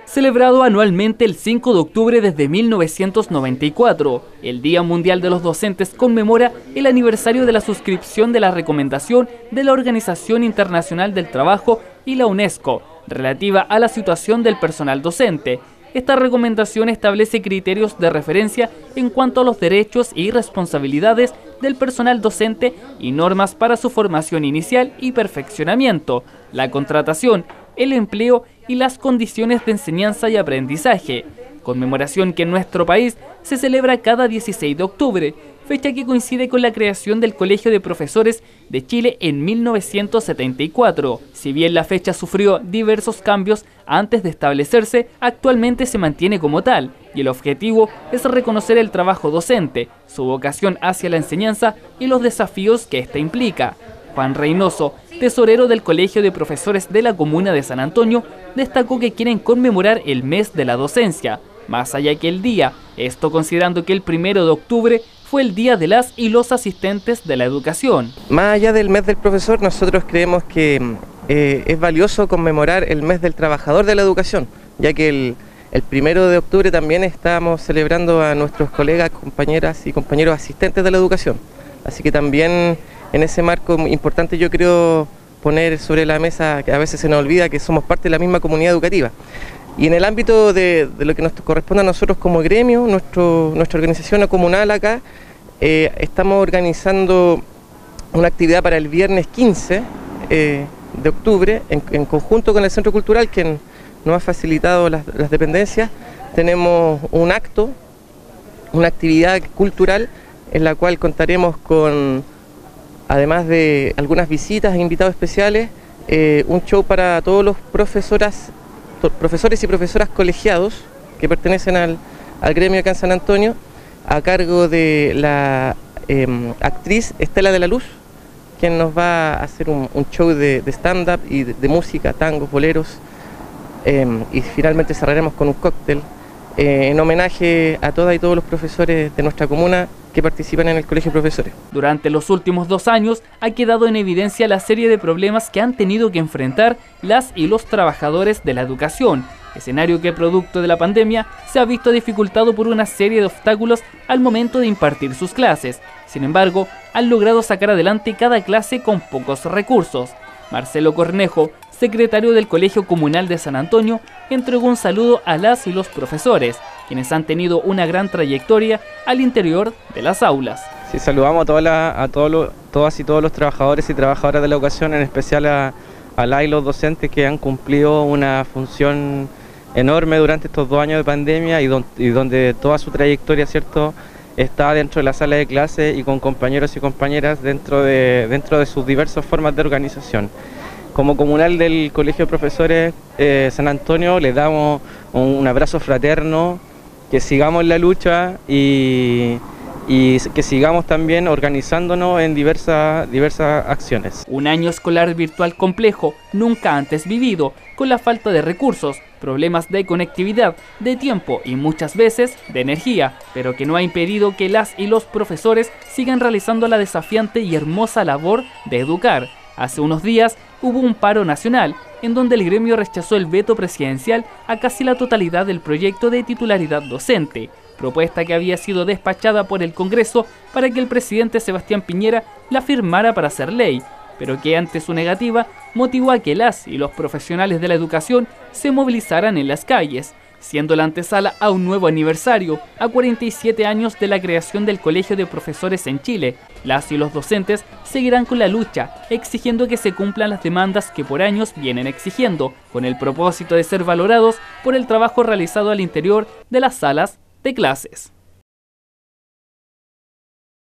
Celebrado anualmente el 5 de octubre desde 1994, el Día Mundial de los Docentes conmemora el aniversario de la suscripción de la recomendación de la Organización Internacional del Trabajo y la UNESCO, relativa a la situación del personal docente. Esta recomendación establece criterios de referencia en cuanto a los derechos y responsabilidades del personal docente y normas para su formación inicial y perfeccionamiento, la contratación, el empleo y las condiciones de enseñanza y aprendizaje. Conmemoración que en nuestro país se celebra cada 16 de octubre, fecha que coincide con la creación del Colegio de Profesores de Chile en 1974. Si bien la fecha sufrió diversos cambios antes de establecerse, actualmente se mantiene como tal, y el objetivo es reconocer el trabajo docente, su vocación hacia la enseñanza y los desafíos que ésta implica. Juan Reynoso, tesorero del Colegio de Profesores de la Comuna de San Antonio, destacó que quieren conmemorar el mes de la docencia, más allá que el día, esto considerando que el 1 de octubre fue el día de las y los asistentes de la educación. Más allá del mes del profesor, nosotros creemos que es valioso conmemorar el mes del trabajador de la educación, ya que el 1 de octubre también estamos celebrando a nuestros colegas, compañeras y compañeros asistentes de la educación. Así que también en ese marco importante yo creo poner sobre la mesa, que a veces se nos olvida que somos parte de la misma comunidad educativa. Y en el ámbito de lo que nos corresponde a nosotros como gremio, nuestra organización comunal acá, estamos organizando una actividad para el viernes 15 de octubre, en conjunto con el Centro Cultural, que nos ha facilitado las dependencias. Tenemos un acto, una actividad cultural, en la cual contaremos con, además de algunas visitas e invitados especiales, un show para todos los profesores y profesoras colegiados que pertenecen al gremio acá en San Antonio, a cargo de la actriz Estela de la Luz, quien nos va a hacer un show de stand-up y de música, tangos, boleros, y finalmente cerraremos con un cóctel en homenaje a todas y todos los profesores de nuestra comuna que participan en el Colegio de Profesores. Durante los últimos 2 años ha quedado en evidencia la serie de problemas que han tenido que enfrentar las y los trabajadores de la educación, escenario que producto de la pandemia se ha visto dificultado por una serie de obstáculos al momento de impartir sus clases. Sin embargo, han logrado sacar adelante cada clase con pocos recursos. Marcelo Cornejo, secretario del Colegio Comunal de San Antonio, entregó un saludo a las y los profesores, quienes han tenido una gran trayectoria al interior de las aulas. Sí, saludamos a todas y todos los trabajadores y trabajadoras de la educación, en especial a las y los docentes que han cumplido una función enorme durante estos 2 años de pandemia y donde toda su trayectoria, ¿cierto?, está dentro de la sala de clase y con compañeros y compañeras dentro de sus diversas formas de organización. Como comunal del Colegio de Profesores San Antonio les damos un abrazo fraterno, que sigamos la lucha y que sigamos también organizándonos en diversas acciones. Un año escolar virtual complejo, nunca antes vivido, con la falta de recursos, problemas de conectividad, de tiempo y muchas veces de energía, pero que no ha impedido que las y los profesores sigan realizando la desafiante y hermosa labor de educar. Hace unos días hubo un paro nacional, en donde el gremio rechazó el veto presidencial a casi la totalidad del proyecto de titularidad docente, propuesta que había sido despachada por el Congreso para que el presidente Sebastián Piñera la firmara para hacer ley, pero que ante su negativa motivó a que las y los profesionales de la educación se movilizaran en las calles, siendo la antesala a un nuevo aniversario, a 47 años de la creación del Colegio de Profesores en Chile. Las y los docentes seguirán con la lucha, exigiendo que se cumplan las demandas que por años vienen exigiendo, con el propósito de ser valorados por el trabajo realizado al interior de las salas de clases.